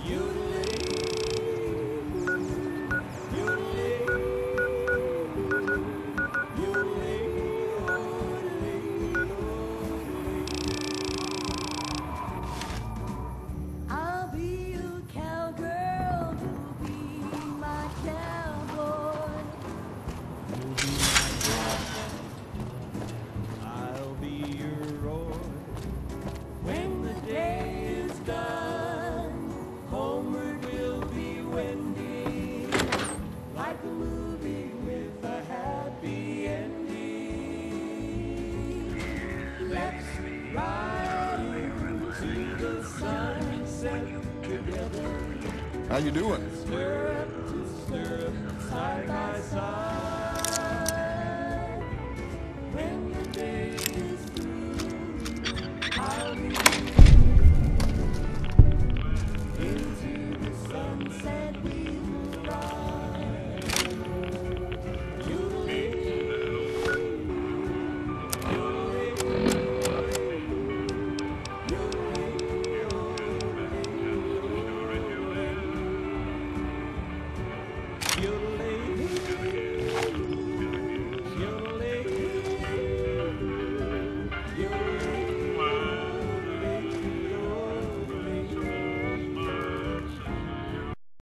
I'll be your cowgirl, you'll be my cowboy. You'll be my girlfriend, I'll be your roy. When the day is done, homeward will be wending, like a movie with a happy ending. Let's ride into the sunset together. How you doing? Stirrup to stirrup, side by side.